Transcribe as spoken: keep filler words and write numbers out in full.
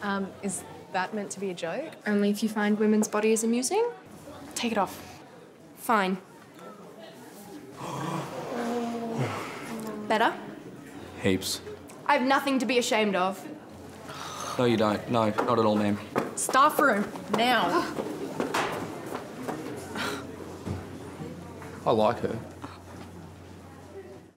Um, is that meant to be a joke? Only if you find women's bodies amusing? Take it off. Fine. Better? Heaps. I have nothing to be ashamed of. No, you don't. No, not at all, ma'am. Staff room, now. I like her.